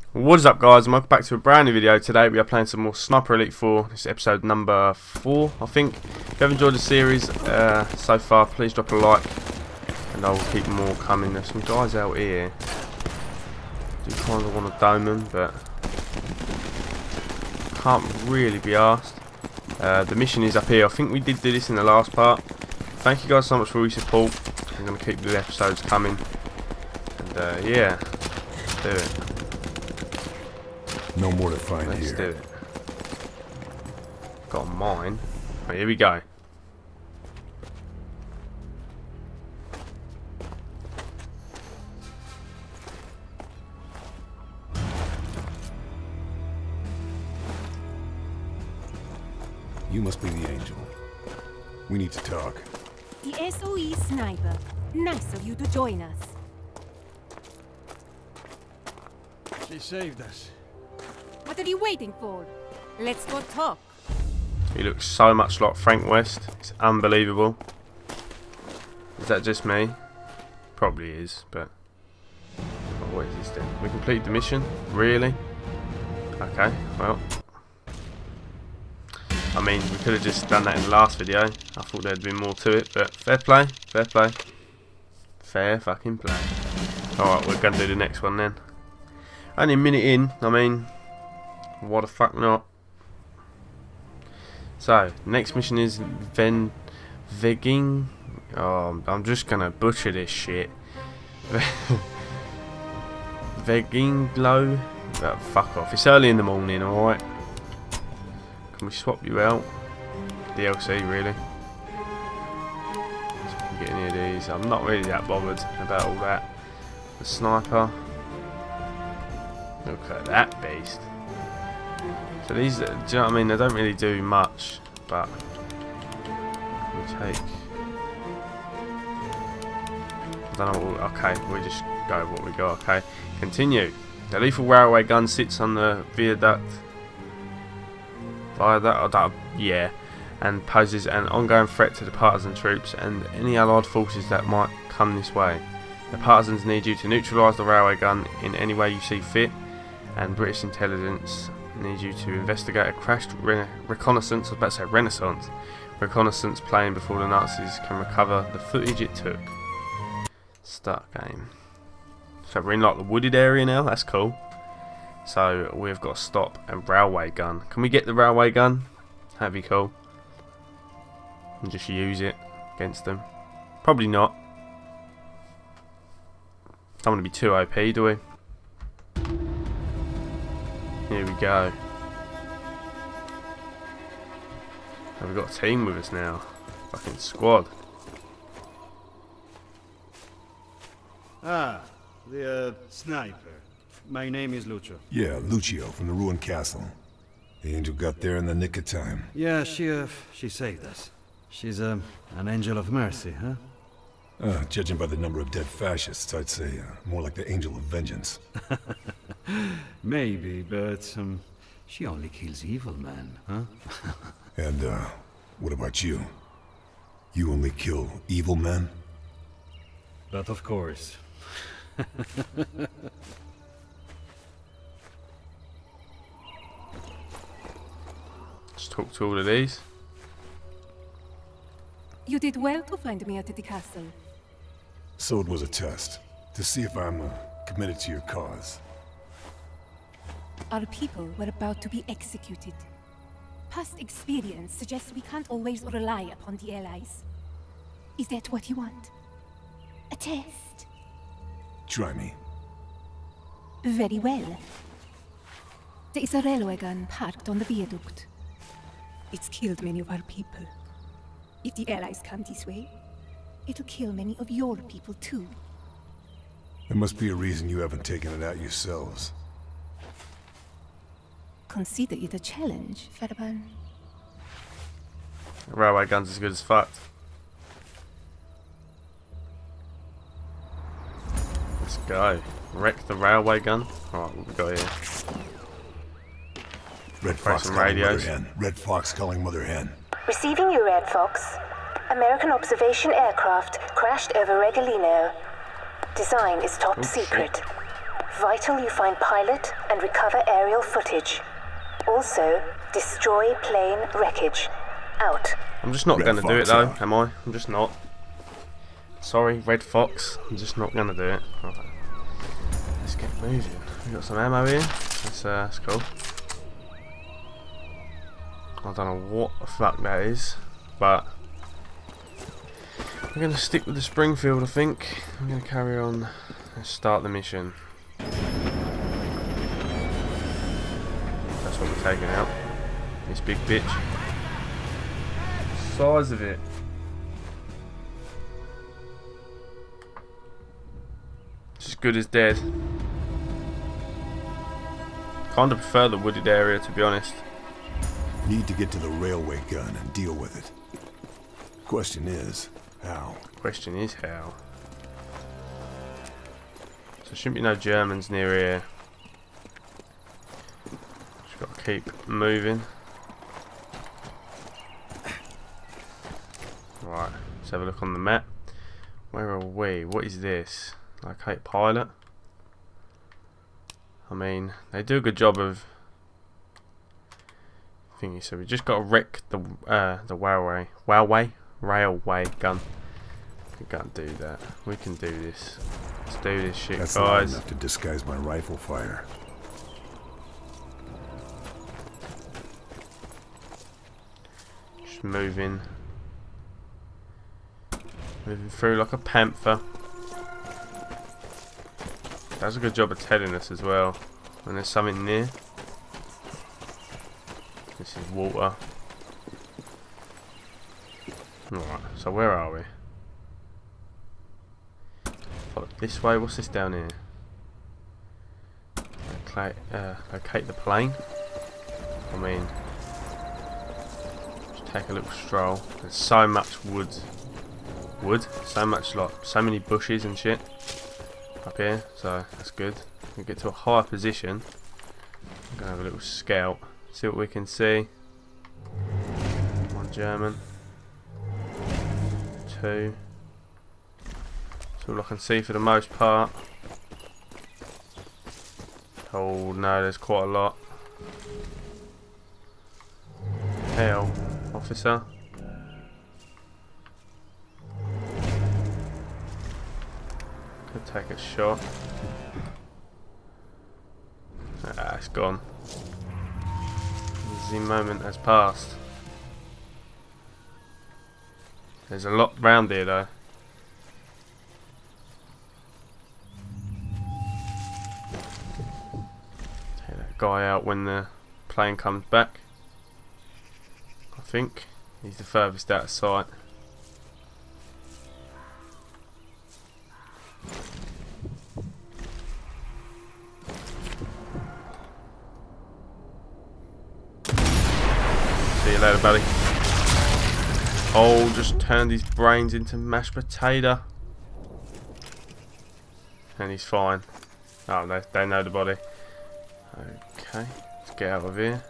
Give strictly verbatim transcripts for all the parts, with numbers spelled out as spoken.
What is up, guys, and welcome back to a brand new video. Today we are playing some more Sniper Elite four. This is episode number four, I think. If you have enjoyed the series uh, so far, please drop a like and I will keep more coming. There's some guys out here. Do kind of want to dome them, but can't really be asked. Uh, the mission is up here. I think we did do this in the last part. Thank you guys so much for your support. I'm going to keep the episodes coming. And uh, yeah, let's do it. No more to find Let's here. do it. Got mine. Right, here we go. You must be the angel. We need to talk. The S O E Sniper. Nice of you to join us. She saved us. What are you waiting for? Let's go talk. He looks so much like Frank West. It's unbelievable. Is that just me? Probably is, but oh, what is this then? We completed the mission? Really? Okay, well. I mean, we could have just done that in the last video. I thought there'd been more to it, but fair play, fair play. Fair fucking play. Alright, we're going to do the next one then. Only a minute in, I mean, what the fuck not. So, next mission is Ven... Vegging... Oh, I'm just going to butcher this shit. Veginglo? Oh, fuck off. It's early in the morning, alright? Can we swap you out? D L C, really? So we can get any of these. I'm not really that bothered about all that. The sniper. Look at that beast. So these, do you know what I mean? They don't really do much, but we take. I don't know. What, okay, we just go with what we got. Okay, continue. The lethal railway gun sits on the viaduct. Viaduct, oh, yeah, and poses an ongoing threat to the partisan troops and any allied forces that might come this way. The partisans need you to neutralise the railway gun in any way you see fit, and British intelligence needs you to investigate a crashed re reconnaissance, I was about to say renaissance, reconnaissance plane before the Nazis can recover the footage it took. Start game. So we're in like the wooded area now, that's cool. So we've got to stop a railway gun. Can we get the railway gun? That'd be cool. And just use it against them. Probably not. Don't want to be too O P, do we? Here we go. And we've got a team with us now. Fucking squad. Ah, the uh, sniper. My name is Lucio. Yeah, Lucio from the ruined castle. The angel got there in the nick of time. Yeah, she uh, she saved us. She's um, an angel of mercy, huh? Uh, judging by the number of dead fascists, I'd say uh, more like the angel of vengeance. Maybe, but um, she only kills evil men, huh? And uh, what about you? You only kill evil men? But of course. Let's talk to all of these. You did well to find me at the castle. So it was a test, to see if I'm uh, committed to your cause. Our people were about to be executed. Past experience suggests we can't always rely upon the Allies. Is that what you want? A test? Try me. Very well. There is a railway gun parked on the viaduct. It's killed many of our people. If the Allies come this way, it'll kill many of your people too. There must be a reason you haven't taken it out yourselves. Consider it a challenge, Fairburne. Railway gun's as good as fucked. Let's go. Wreck the railway gun. Alright, what we got here? Red Fox some calling radios. Mother Hen. Red Fox calling Mother Hen. Receiving you, Red Fox. American observation aircraft crashed over REGILNO. Design is top Oh, secret. Vital you find pilot and recover aerial footage. Also, destroy plane wreckage. Out. I'm just not Red going to do it Fox though, out. am I? I'm just not. Sorry, Red Fox. I'm just not going to do it. Right. Let's get moving. We got some ammo here. That's, uh, that's cool. I don't know what the fuck that is, but we're going to stick with the Springfield, I think. I'm going to carry on and start the mission. That's what we're taking out. This big bitch. Size of it. It's as good as dead. Kind of prefer the wooded area, to be honest. Need to get to the railway gun and deal with it. Question is, how? Question is how. So there shouldn't be no Germans near here. Just got to keep moving. Right, let's have a look on the map. Where are we? What is this? Locate pilot. I mean, they do a good job of thingy. So we just got to wreck the uh, the railway, railway, railway gun. We can't do that. We can do this. Let's do this shit, That's not guys. enough to disguise my rifle fire. Just moving, moving through like a panther. Does a good job of telling us as well when there's something near. This is water. Alright, so where are we? Follow this way. What's this down here? Locate, uh, locate the plane. I mean, just take a little stroll. There's so much wood. Wood? So much, like, so many bushes and shit up here, so that's good. We get to a higher position. I'm gonna have a little scout, see what we can see. One German, two. That's all I can see for the most part. Oh no, there's quite a lot. Hell, officer. Could take a shot. Ah, it's gone. The moment has passed. There's a lot round here though. Take that guy out when the plane comes back. I think he's the furthest out of sight. See you later, buddy. Oh, just turned his brains into mashed potato. And he's fine. Oh, they, they know the body. Okay, let's get out of here.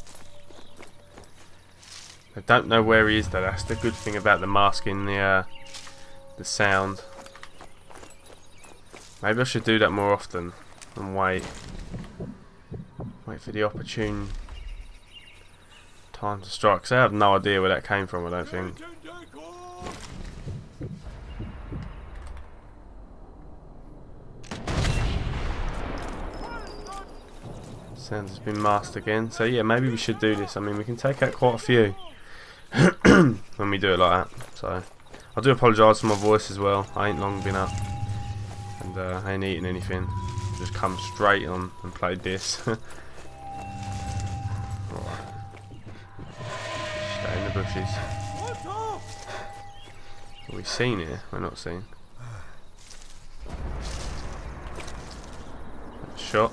I don't know where he is though. That's the good thing about the masking the uh, the sound. Maybe I should do that more often and wait. Wait for the opportune time to strike. Because I have no idea where that came from, I don't think. Sound has been masked again. So yeah, maybe we should do this. I mean, we can take out quite a few when we do it like that. So I do apologise for my voice as well. I ain't long been up. And uh, I ain't eating anything. Just come straight on and played this. Right. Stay in the bushes. Are we seen here? We're not seen. Shot.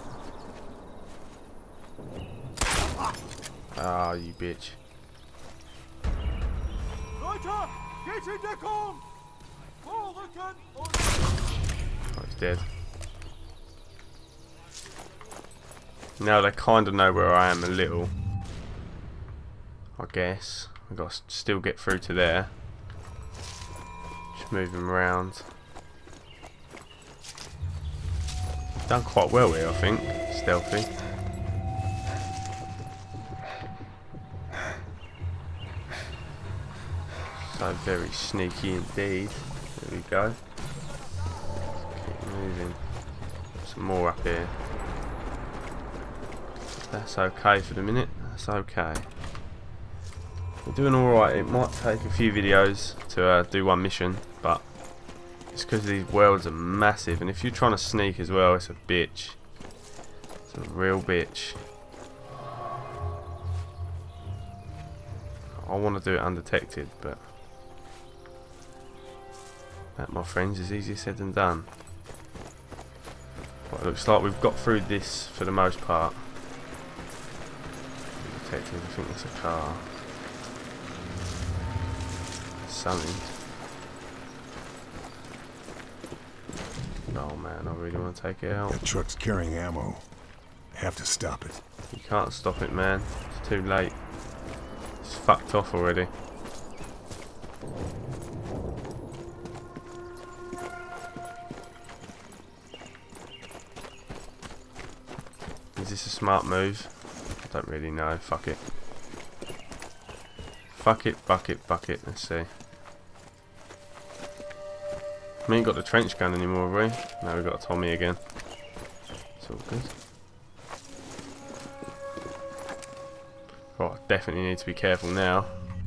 Ah, you bitch. Oh, he's dead. Now they kind of know where I am a little. I guess. I've got to still get through to there. Just move him around. Done quite well here, I think. Stealthy. So very sneaky indeed. There we go. Keep moving. Some more up here. That's okay for the minute. That's okay. We're doing alright. It might take a few videos to uh, do one mission, but it's because these worlds are massive, and if you're trying to sneak as well, it's a bitch. It's a real bitch. I want to do it undetected, but that, my friends, is easier said than done. Well, it looks like we've got through this for the most part. Detected, I think it's a car. Something. Oh man, I really want to take it out. That truck's carrying ammo. Have to stop it. You can't stop it, man. It's too late. It's fucked off already. Is this a smart move? I don't really know. Fuck it. Fuck it, fuck it, fuck it. Let's see. We ain't got the trench gun anymore, have we? No, we've got a Tommy again. It's all good. Oh, I definitely need to be careful now.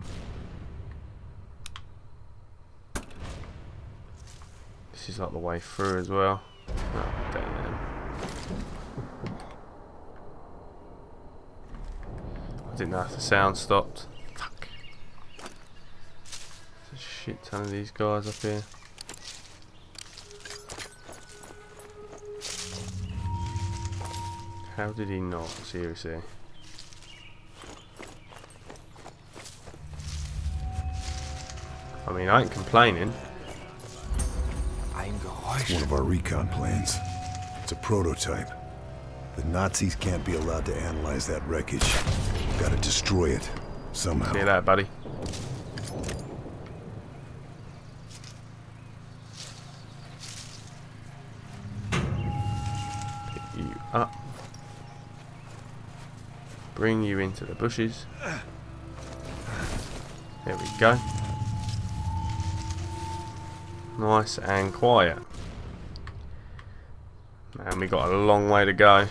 This is like the way through as well. Oh, damn. I didn't know if the sound stopped. Fuck. There's a shit ton of these guys up here. How did he not? Seriously. I mean, I ain't complaining. It's one of our recon planes. It's a prototype. The Nazis can't be allowed to analyze that wreckage. We've got to destroy it somehow. See that, buddy? Pick you up. Bring you into the bushes. There we go. Nice and quiet. And we got a long way to go.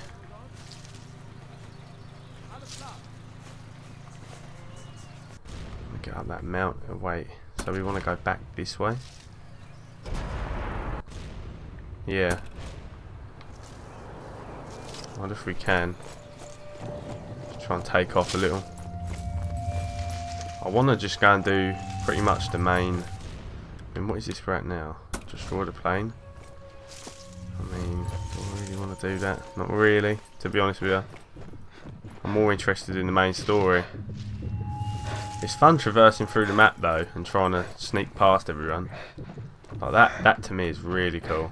Get up that mountain. Wait, so we want to go back this way? Yeah. I wonder if we can. Try and take off a little. I want to just go and do pretty much the main. I mean, what is this right now? Destroy the plane. I mean, do I really want to do that? Not really, to be honest with you. I'm more interested in the main story. It's fun traversing through the map though, and trying to sneak past everyone. Like that, that to me is really cool.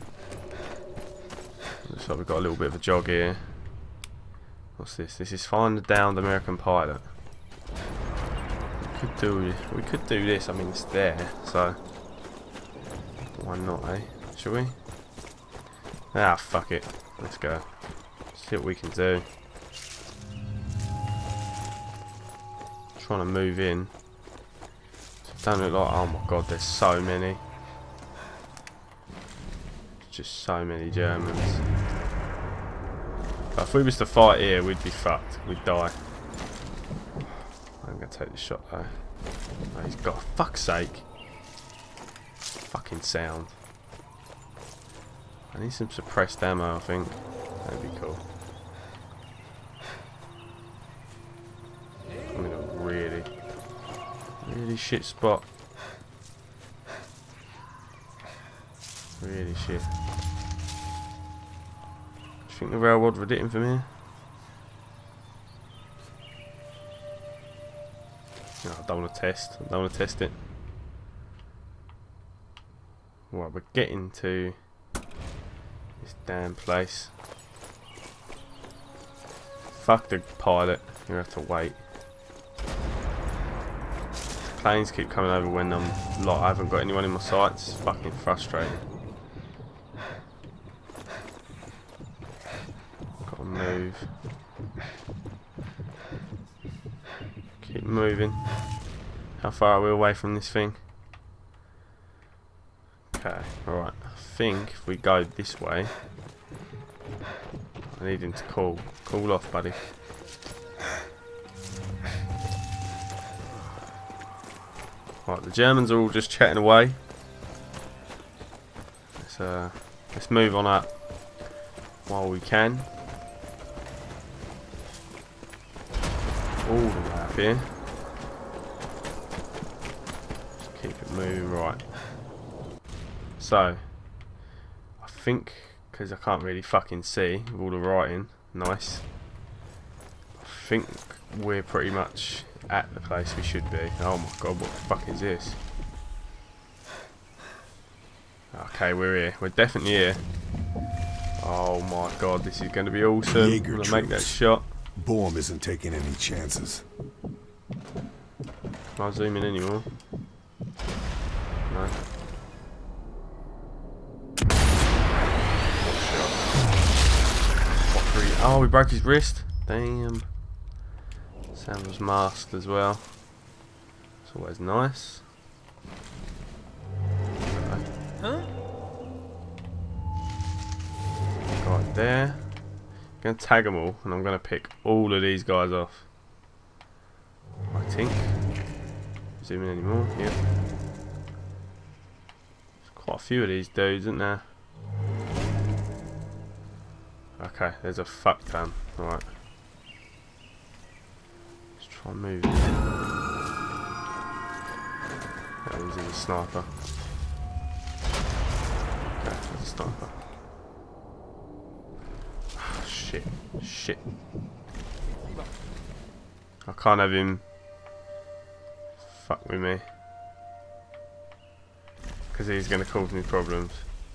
Looks like we've got a little bit of a jog here. What's this? This is find the downed American pilot. We could do, we could do this. I mean, it's there, so why not, eh? Shall we? Ah, fuck it. Let's go. See what we can do. Trying to move in. Don't look like. Oh my god, there's so many. Just so many Germans. But if we was to fight here, we'd be fucked. We'd die. I'm gonna take this shot though. Oh, he's got. Fuck's sake. Fucking sound. I need some suppressed ammo, I think. That'd be cool. I'm in a really, really shit spot. Really shit. Do you think the railroad would hit him from here? No, I don't want to test. I don't want to test it. Right, we're getting to this damn place. Fuck the pilot. You have to wait. Planes keep coming over when I'm like I haven't got anyone in my sights. It's fucking frustrating. move. Keep moving. How far are we away from this thing? Okay, alright. I think if we go this way, I need him to cool. Cool off, buddy. Right, the Germans are all just chatting away. Let's, uh, let's move on up while we can. All the way up here. Just keep it moving right. So, I think, because I can't really fucking see with all the writing, nice. I think we're pretty much at the place we should be. Oh my god, what the fuck is this? Okay, we're here. We're definitely here. Oh my god, this is going to be awesome. I'm going to make that shot. Boehm isn't taking any chances. Can I zoom in anymore? No. Oh, we broke his wrist. Damn. Sam was masked as well. It's always nice. Huh? Right there. I'm going to tag them all, and I'm going to pick all of these guys off. I think. Zoom in anymore. Yep. There's quite a few of these dudes, isn't there? Okay, there's a fuck ton. Alright. Let's try and move it. That was a sniper. Okay, there's a sniper. Oh, shit. Shit. I can't have him fuck with me. Because he's going to cause me problems.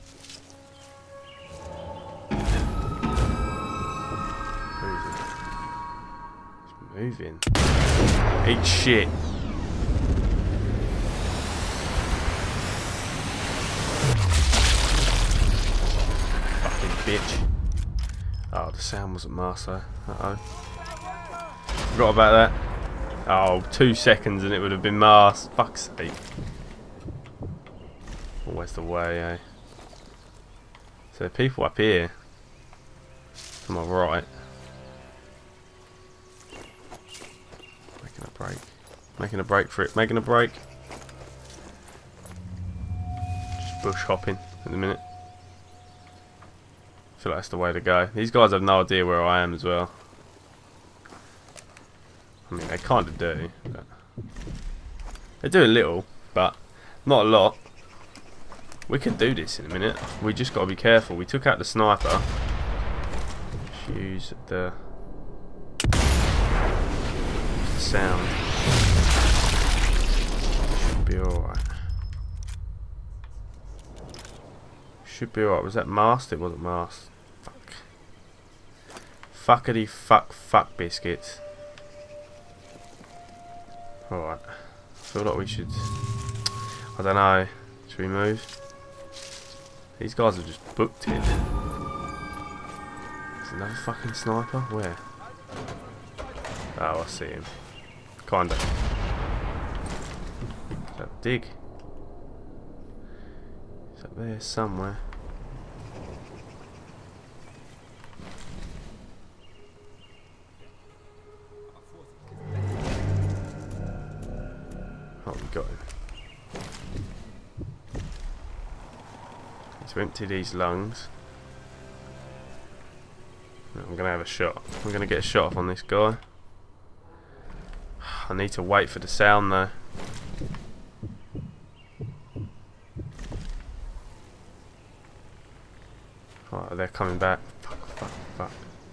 Moving. Eat shit. Fucking bitch. Oh, the sound wasn't masked though. Uh oh. Forgot about that. Oh, two seconds and it would have been masked. Fuck's sake. Always the way, eh? So the people up here to my right. Break. Making a break for it. Making a break. Just bush hopping in a minute. I feel like that's the way to go. These guys have no idea where I am as well. I mean, they kind of do. But they do a little, but not a lot. We can do this in a minute. We just got to be careful. We took out the sniper. Just use the... sound. Should be alright. Should be alright. Was that masked? It wasn't masked. Fuck. Fuckity fuck fuck biscuits. Alright. I feel like we should... I don't know. Should we move? These guys have just booked it. There's another fucking sniper? Where? Oh, I see him. Kinda. Is that dig? It's up there somewhere. Oh, we got him. Let's empty these lungs. I'm gonna have a shot. I'm gonna get a shot off on this guy. I need to wait for the sound though. Oh, they're coming back. Fuck, fuck, fuck.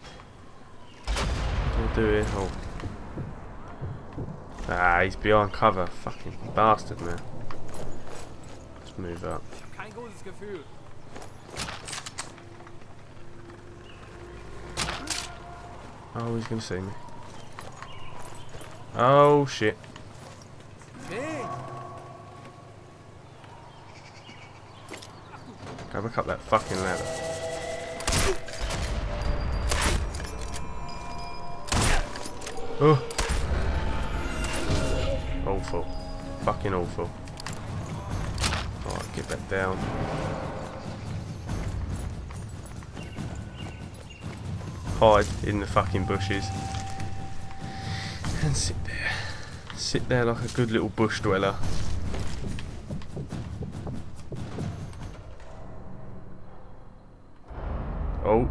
What do I do here? Oh. Ah, he's behind cover. Fucking bastard, man. Let's move up. Oh, he's gonna see me. Oh shit. Go back up that fucking ladder. Oh. Awful. Fucking awful. Alright, get back down. Hide in the fucking bushes. And sit there. Sit there like a good little bush dweller. Oh.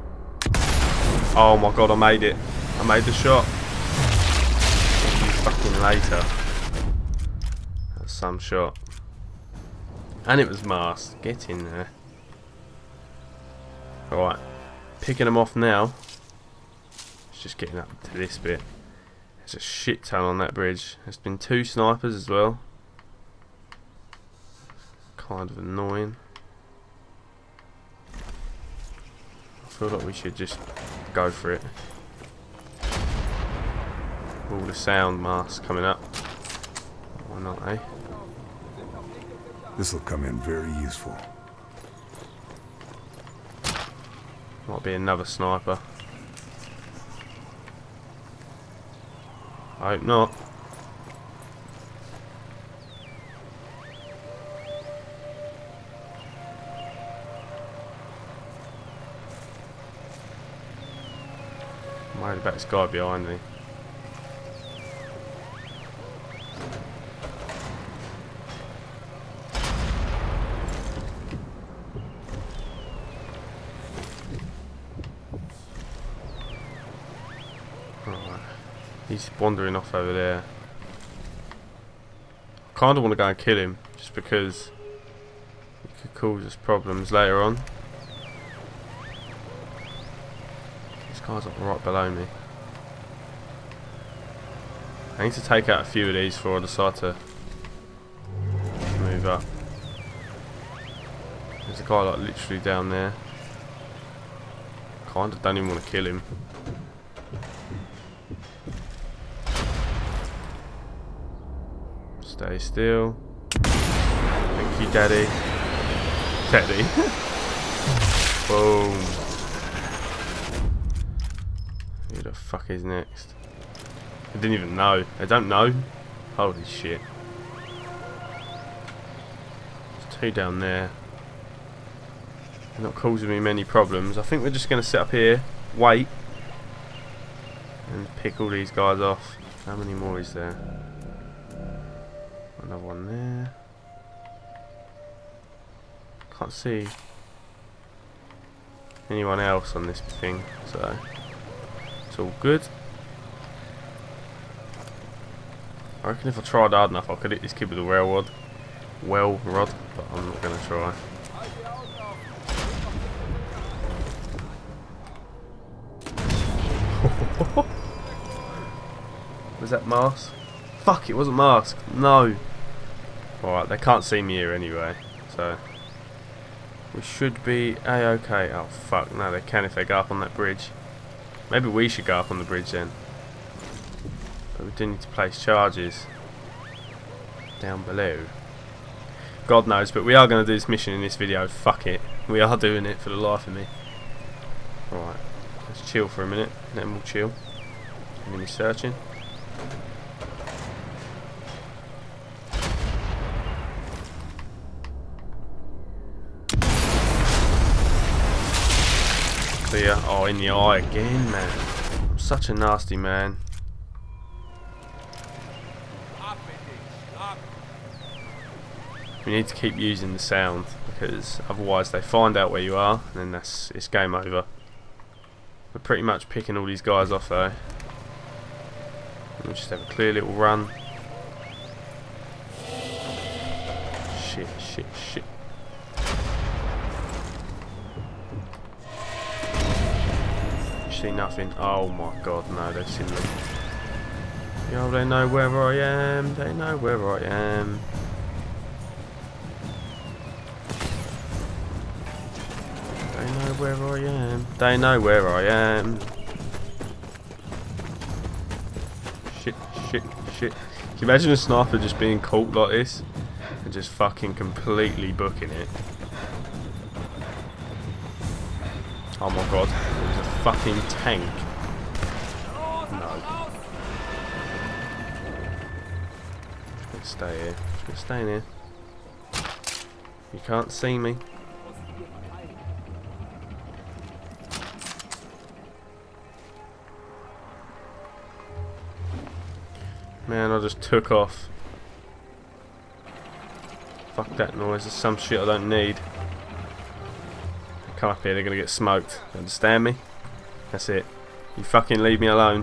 Oh my god, I made it. I made the shot. See you fucking later. That's some shot. And it was masked. Get in there. Alright. Picking them off now. It's just getting up to this bit. There's a shit ton on that bridge. There's been two snipers as well. Kind of annoying. I feel like we should just go for it. All the sound masks coming up. Why not, eh? This'll come in very useful. Might be another sniper. I hope not. I'm worried about this guy behind me. He's wandering off over there. I kind of want to go and kill him, just because it could cause us problems later on. This guy's up right below me. I need to take out a few of these before I decide to move up. There's a guy like literally down there. Kind of don't even want to kill him. Stay still. Thank you, Daddy. Daddy. Boom. Who the fuck is next? I didn't even know. I don't know. Holy shit. There's two down there. They're not causing me many problems. I think we're just going to sit up here, wait, and pick all these guys off. How many more is there? Another one there. Can't see anyone else on this thing, so it's all good. I reckon if I tried hard enough I could hit this kid with a well rod. Well rod, but I'm not gonna try. Was that mask? Fuck, it wasn't masked. No. Alright, they can't see me here anyway, so we should be a-okay. Oh fuck, no they can if they go up on that bridge. Maybe we should go up on the bridge then. But we do need to place charges down below. God knows, but we are going to do this mission in this video. Fuck it. We are doing it for the life of me. Alright, let's chill for a minute, then we'll chill. Enemy searching. Clear. Oh, in the eye again, man. I'm such a nasty man. We need to keep using the sound because otherwise they find out where you are and then that's it's game over. We're pretty much picking all these guys off though. We'll just have a clear little run. Shit, shit, shit. See nothing. Oh my god, no, they've seen me. Yo, they know where I am. They know where I am. They know where I am. They know where I am. Shit, shit, shit. Can you imagine a sniper just being caught like this and just fucking completely booking it? Oh my god, there's a fucking tank. No. stay here. Just gonna stay in here. You can't see me. Man, I just took off. Fuck that noise. There's some shit I don't need. They come up here, they're gonna get smoked. Understand me? That's it. You fucking leave me alone.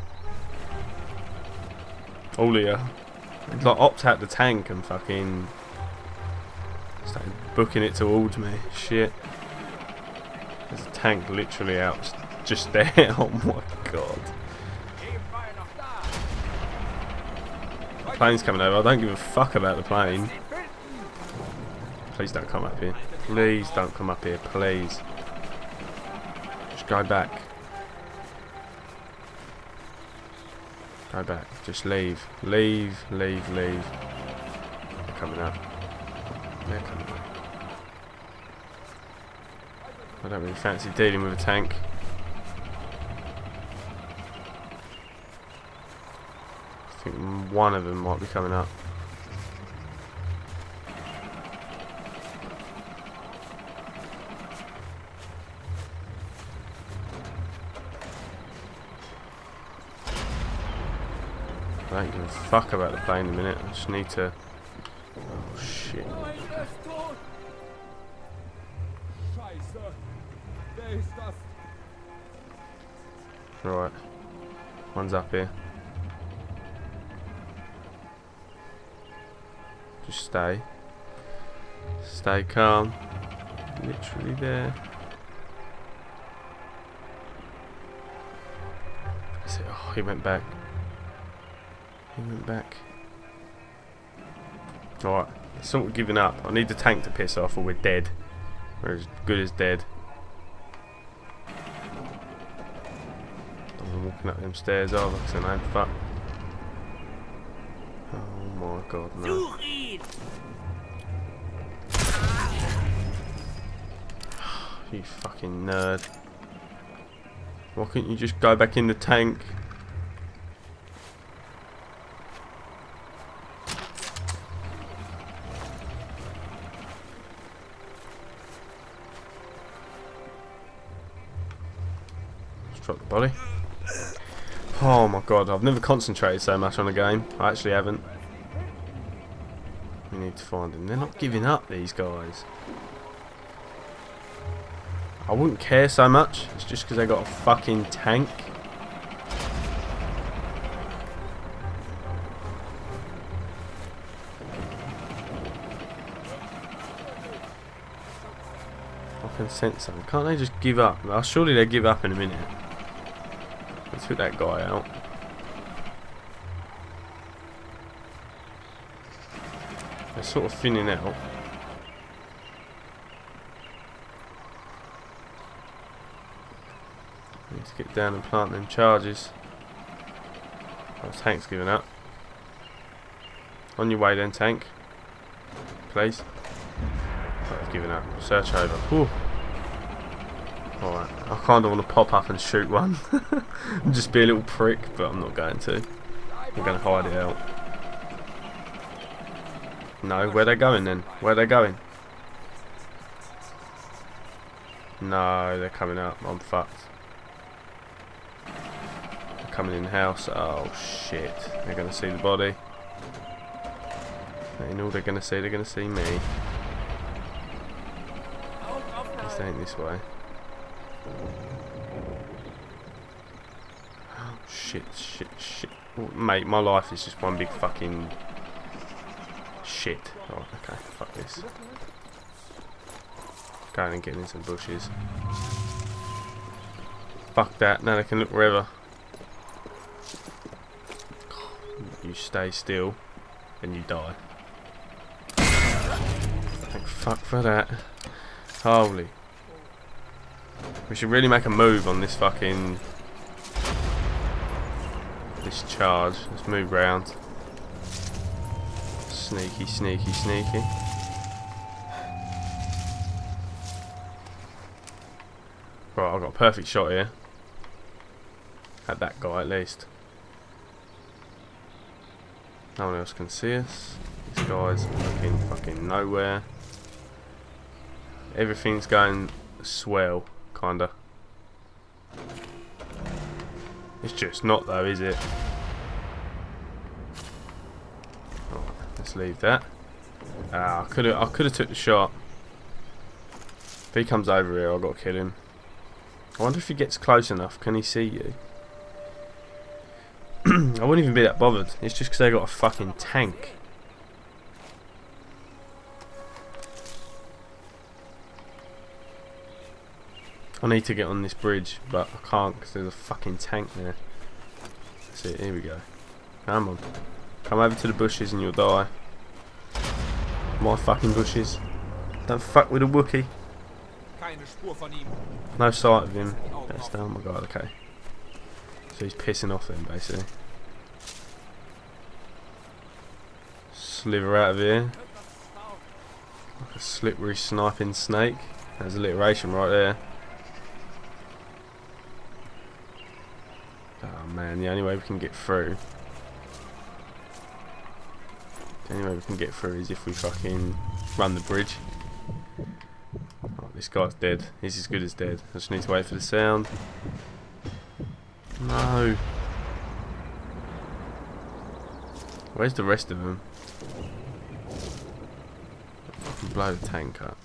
All of you. It's like opt out the tank and fucking started booking it towards me. Shit. There's a tank literally out just there. Oh my god. The plane's coming over. I don't give a fuck about the plane. Please don't come up here. Please don't come up here. Please. Just go back. Go back. Just leave. Leave, leave, leave. They're coming up. They're coming up. I don't really fancy dealing with a tank. I think one of them might be coming up. I don't give a fuck about the plane in a minute. I just need to. Oh shit. Right. One's up here. Just stay. Stay calm. Literally there. That's it. Oh, he went back. He went back. Alright, sort of giving up. I need the tank to piss off or we're dead. We're as good as dead. I'm walking up them stairs over, so man, fuck. Oh my god, no. You fucking nerd. Why couldn't you just go back in the tank? Drop the body. Oh my god, I've never concentrated so much on a game. I actually haven't. We need to find them. They're not giving up, these guys. I wouldn't care so much. It's just because they got a fucking tank. I can sense them. Can't they just give up? Well, surely they give up in a minute. Let's put that guy out. They're sort of thinning out. Need to get down and plant them charges. Oh, tank's giving up. On your way then, tank. Please. Oh, they've given up. Search over. Whew. Alright, I kind of want to pop up and shoot one. And just be a little prick, but I'm not going to. I'm going to hide it out. No, where they going then? Where they going? No, they're coming up. I'm fucked. They're coming in the house. Oh shit. They're going to see the body. They know they're going to see. They're going to see me. This ain't this way. Oh shit, shit, shit. Oh, mate, my life is just one big fucking shit. Oh, okay, fuck this. Going and getting in some bushes. Fuck that, now they can look wherever. You stay still and you die. Thank fuck for that. Holy. We should really make a move on this fucking this charge. Let's move round. Sneaky, sneaky, sneaky. Right, I've got a perfect shot here. At that guy at least. No one else can see us. This guy's looking fucking nowhere. Everything's going swell, kinda. It's just not though, is it? Right, let's leave that. Ah, I could have I could have took the shot. If he comes over here, I've got to kill him. I wonder if he gets close enough. Can he see you? I wouldn't even be that bothered. It's just because they got a fucking tank. I need to get on this bridge, but I can't because there's a fucking tank there. That's it. Here we go. Come on. Come over to the bushes and you'll die. My fucking bushes. Don't fuck with a Wookiee. No sight of him. That's down. Oh my god, okay. So he's pissing off then, basically. Sliver out of here. Like a slippery sniping snake. There's alliteration right there. Oh man, the only way we can get through. The only way we can get through is if we fucking run the bridge. Oh, this guy's dead. He's as good as dead. I just need to wait for the sound. No. Where's the rest of them? Fucking blow the tank up.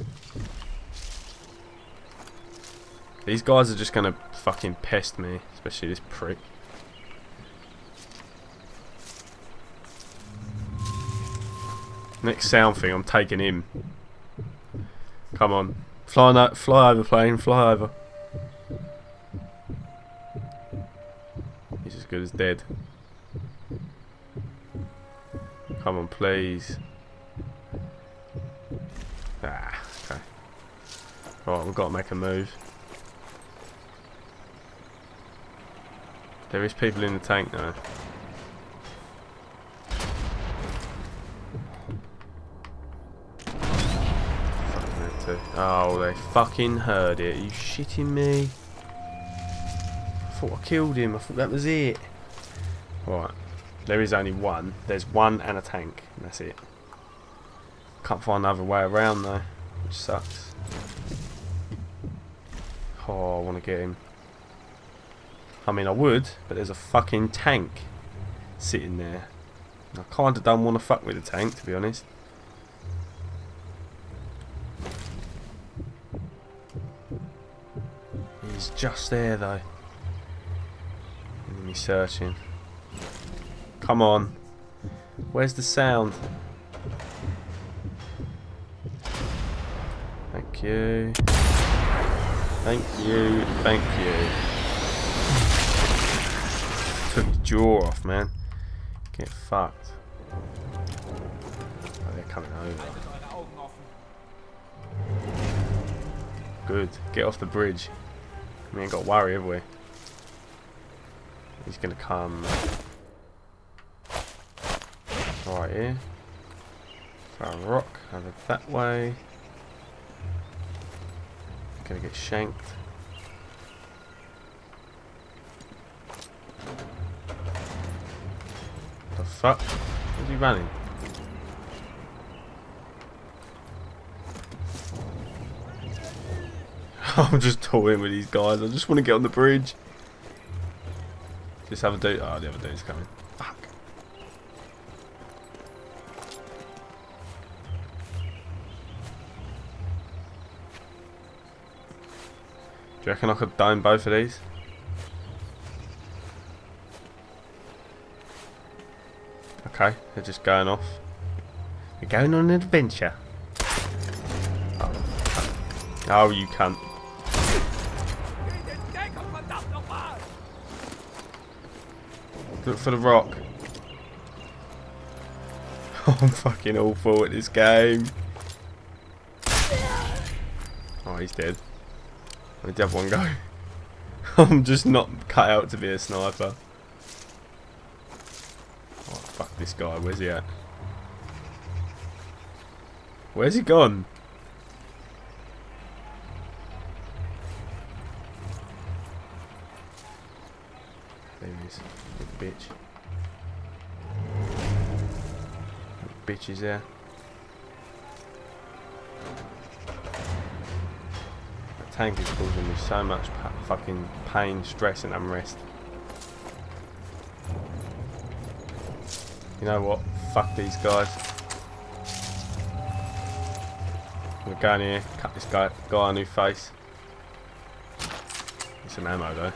These guys are just gonna fucking pest me, especially this prick. Next sound thing, I'm taking him. Come on, fly, no fly over, plane, fly over. He's as good as dead. Come on, please. Ah, okay. Right, we've got to make a move. There is people in the tank now. Oh, they fucking heard it. Are you shitting me? I thought I killed him. I thought that was it. Right. There is only one. There's one and a tank. And that's it. Can't find another way around though. Which sucks. Oh, I want to get him. I mean, I would, but there's a fucking tank sitting there. I kinda don't want to fuck with the tank, to be honest. He's just there, though. Enemy searching. Come on. Where's the sound? Thank you. Thank you. Thank you. Took his jaw off, man. Get fucked. Oh, they're coming over. Good. Get off the bridge. We ain't got to worry, have we? He's gonna come right here. Throw a rock over that way. Gonna get shanked. The fuck? Where's he running? I'm just toying with these guys. I just want to get on the bridge. Just have a dude. Oh, the other dude's coming. Fuck. Do you reckon I could dome both of these? Okay, they're just going off. We're going on an adventure. Oh, oh you cunt. Look for the rock. I'm fucking awful at this game. Oh, he's dead. Where'd the other one go? I'm just not cut out to be a sniper. Oh, fuck this guy. Where's he at? Where's he gone? There he is. Big bitch. bitches there. The tank is causing me so much pa fucking pain, stress and unrest. You know what? Fuck these guys. I'm gonna go in here, cut this guy, guy a new face. Get some ammo though.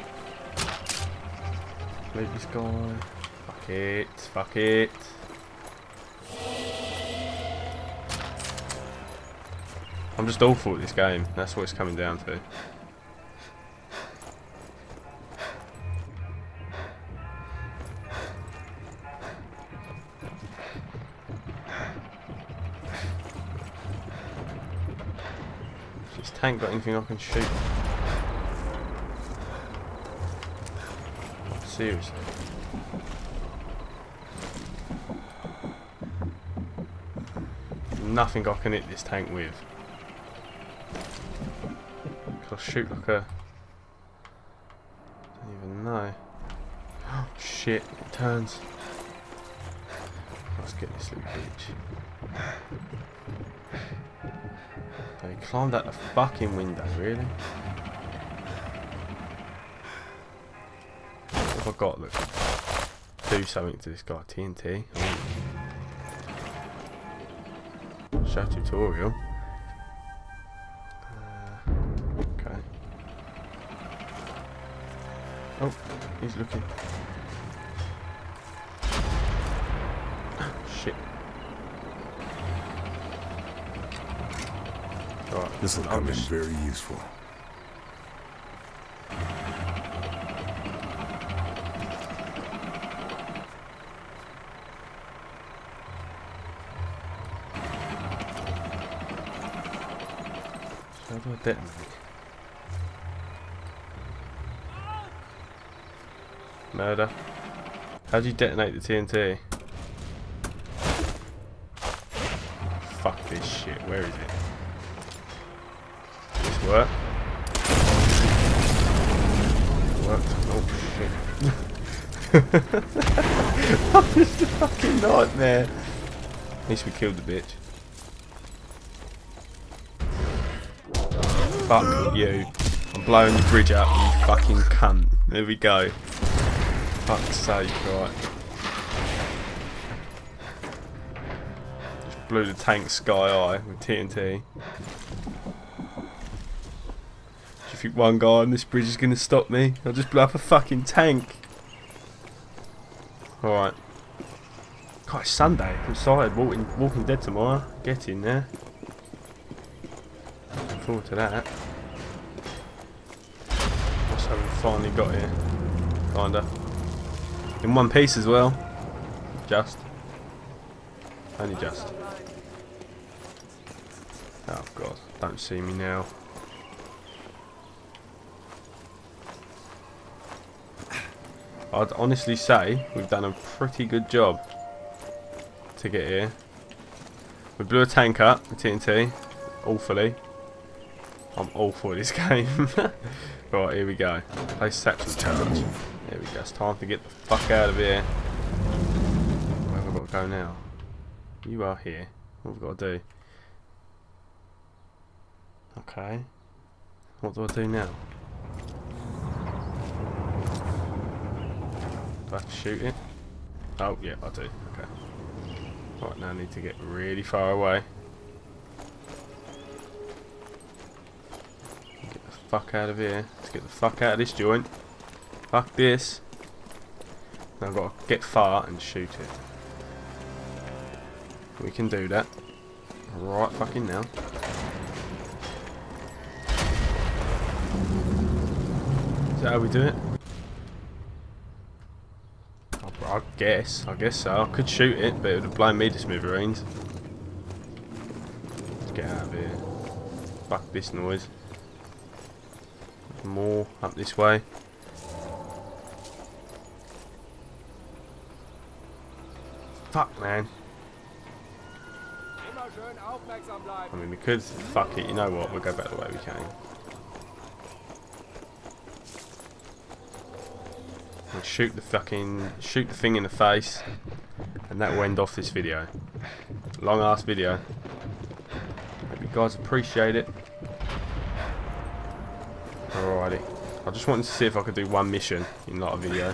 Loot this guy. Fuck it, fuck it. I'm just awful at this game, that's what it's coming down to. Has this tank got anything I can shoot? Seriously. Nothing I can hit this tank with. I'll shoot like a... I don't even know. Oh shit, it turns. Let's get this little bitch. Oh, he climbed out the fucking window, really? What have I got that could do something to this guy? T N T? Oh. Show tutorial. Oh, he's looking. Shit. Right, this will come in very useful. How do I detonate? Murder. How do you detonate the T N T? Fuck this shit. Where is it? Does this work? It worked. Oh shit. I'm just a fucking nightmare. At least we killed the bitch. Fuck you. I'm blowing the bridge up, you fucking cunt. There we go. Fuck's sake, right. Just blew the tank sky high with T N T. Do you think one guy on this bridge is going to stop me? I'll just blow up a fucking tank. Alright. God, it's Sunday. I'm excited. Walking, walking Dead tomorrow. Get in there. Looking forward to that. What's have we finally got here? Kinda. In one piece as well. Just. Only just. Oh god, don't see me now. I'd honestly say we've done a pretty good job to get here. We blew a tank up with T N T. Awfully. I'm awful at this game. Right, here we go. Place satchel challenge. There we go. It's time to get the fuck out of here. Where have I got to go now? You are here. What have I got to do? Okay. What do I do now? Do I have to shoot it? Oh, yeah, I do. Okay. Right, now I need to get really far away. Get the fuck out of here. Let's get the fuck out of this joint. Fuck this. Now I've got to get far and shoot it. We can do that. Right fucking now. Is that how we do it? I guess. I guess so. I could shoot it, but it would have blown me to smithereens. Let's get out of here. Fuck this noise. More up this way. Fuck, man. I mean, we could. Fuck it. You know what? We'll go back the way we came. We'll shoot the fucking shoot the thing in the face, and that will end off this video. long ass video. Hope you guys appreciate it. Alrighty. I just wanted to see if I could do one mission in not a video.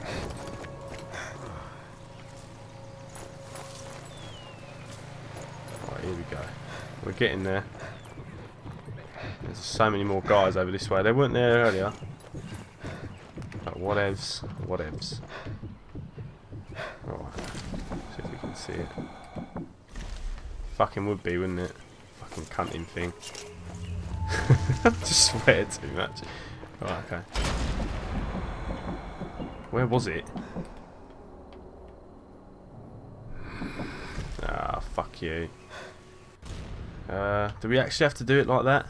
Right, here we go. We're getting there. There's so many more guys over this way. They weren't there earlier. But whatevs, whatevs. Alright. See if we can see it. Fucking would be, wouldn't it? Fucking cunting thing. I just swear too much. Right, okay. Where was it? Ah, fuck you. Uh, do we actually have to do it like that?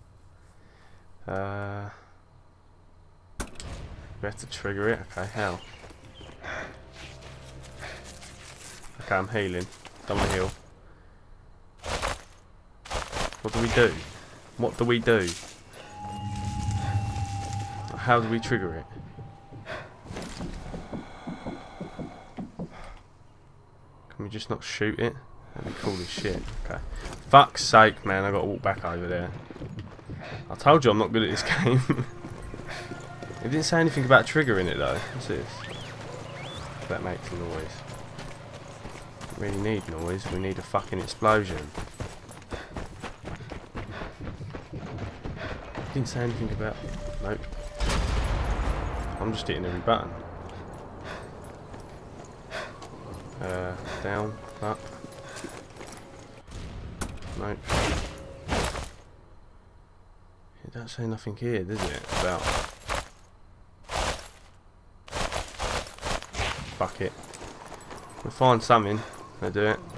Uh, we have to trigger it? Okay, how? Okay, I'm healing. Don't want to heal. What do we do? What do we do? How do we trigger it? Can we just not shoot it? That'd be cool as shit. Okay. Fuck's sake, man, I gotta walk back over there. I told you I'm not good at this game. It didn't say anything about triggering it though. What's this? That makes a noise. Don't really need noise, we need a fucking explosion. Didn't say anything about... Nope. I'm just hitting every button. Uh, down, up. Nope. It don't say nothing here, does it? About... Fuck it. We'll find something. I'll do it.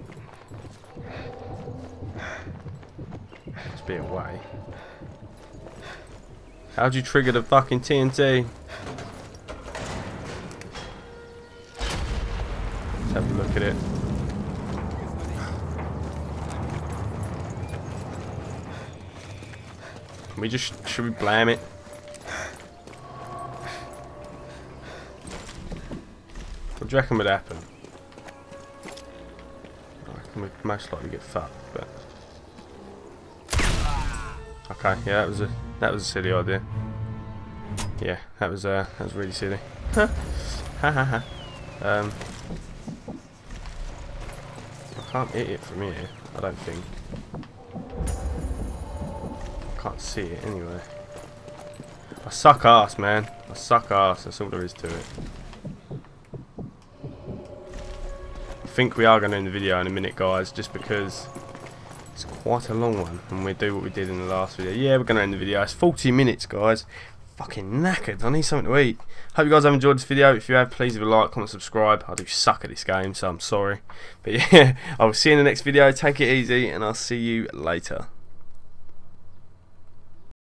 Let's be away. How'd you trigger the fucking T N T? Let's have a look at it. Can we just, should we blam it? What do you reckon would happen? I reckon we'd most likely get fucked, but... Okay, yeah, that was a that was a silly idea. Yeah, that was uh that was really silly. Ha ha ha. Um, I can't hit it from here. I don't think. I can't see it anyway. I suck ass, man. I suck ass. That's all there is to it. I think we are going to end the video in a minute, guys, just because. It's quite a long one, and we do what we did in the last video. Yeah, we're going to end the video. It's forty minutes, guys. Fucking knackered. I need something to eat. Hope you guys have enjoyed this video. If you have, please leave a like, comment, subscribe. I do suck at this game, so I'm sorry. But yeah, I will see you in the next video. Take it easy, and I'll see you later.